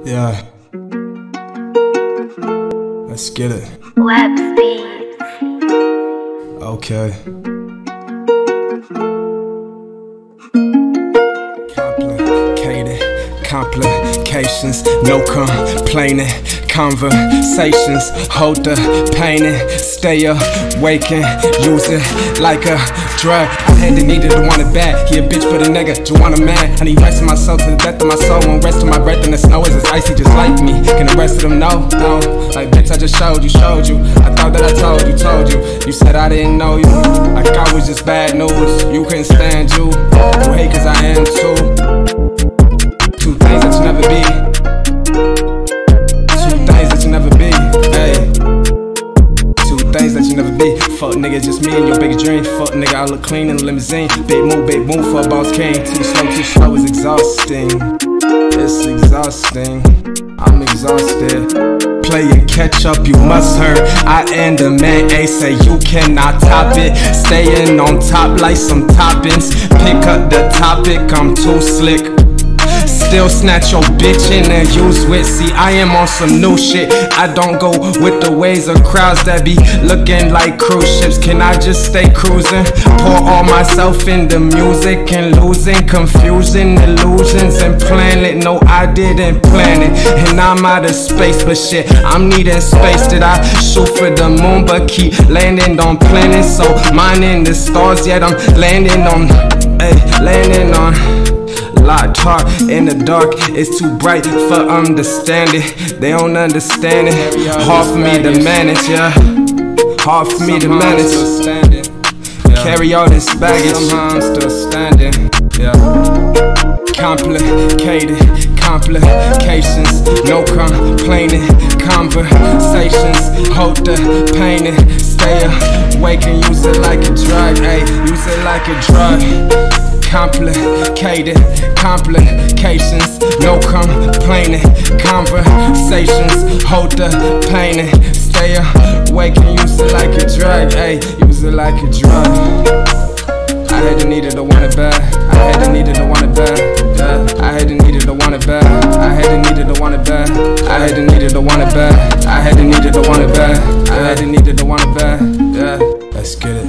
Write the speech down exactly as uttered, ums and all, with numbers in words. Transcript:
Yeah. Let's get it. Webz. Okay. Complicated complications, no complaining. Conversations, hold the painting. Stay awake and use it like a drug. I had to need it to want it bad. He a bitch but a nigga, to want a man. I need rest of my soul to the death of my soul. Won't rest of my breath in the snow is as icy just like me. Can the rest of them know? No. Like bitch I just showed you, showed you. I thought that I told you, told you. You said I didn't know you. Like I was just bad news. You couldn't stand you. You hate cause I am too. Two things that you never be. Never be, hey. Two things that you never be. Fuck nigga, just me and your biggest dream. Fuck nigga, I look clean in a limousine. Big move, big move for a boss king. Too slow, too slow is exhausting. It's exhausting. I'm exhausted. Play and catch up, you must hurt. I am the man, A say you cannot top it. Staying on top like some toppings. Pick up the topic, I'm too slick. Still snatch your bitch in and use wit. See, I am on some new shit. I don't go with the ways of crowds that be looking like cruise ships. Can I just stay cruising? Pour all myself into music and losing, confusing illusions and plan it. No, I didn't plan it. And I'm out of space, but shit, I'm needing space. Did I shoot for the moon, but keep landing on planets? So mining the stars, yet I'm landing on, ay, landing on. Locked heart in the dark, it's too bright for understanding. They don't understand it. Hard for me to manage, yeah. Hard for me to manage. Carry all this baggage. Somehow I'm still standing, yeah. Complicated complications, no complaining. Conversations, hold the painting. Stay awake and use it like a drug, ayy. Use it like a drug. Complicated complications, no complaining. Conversations, hold the painting. Stay awake and use it like a drug, ayy. Use it like a drug. I had to need it to want it bad. I had to need it to want it bad. Yeah. I had to need it to want it bad. I had to need it to want it bad. I had to need it to want it bad. I had to need it to want it bad. I had to need it to want it bad. Yeah. Let's get it.